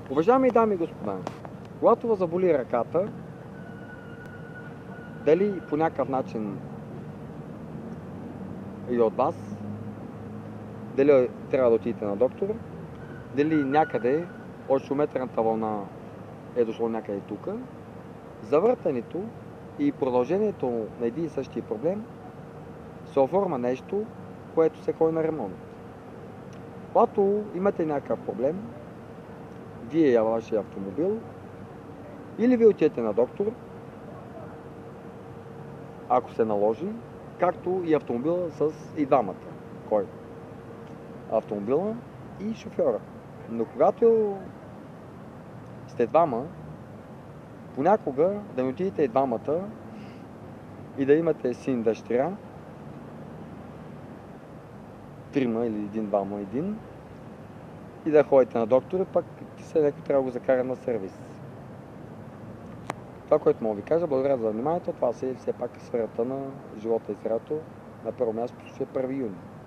Уважаеми дами и господа, когато заболи ръката, дали по някакъв начин и от вас, дали трябва да отидете на доктор, дали някъде от шуметърната вълна е дошло някъде тук, завъртането и продължението на един и същия проблем се оформя нещо, което се ходи на ремонт. Когато имате някакъв проблем, вие и вашия автомобил, или ви отидете на доктор, ако се наложи, както и автомобила с и двамата. Кой? Автомобила и шофьора. Но когато сте двама, понякога да не отидете и двамата и да имате син, дъщеря, трима или един-двама един, и да ходите на доктора, пък след някой трябва да го закара на сервис. Това, което мога ви кажа, благодаря за вниманието, това е все пак сферата на живота и здравето. На първо място ще е 1 юни.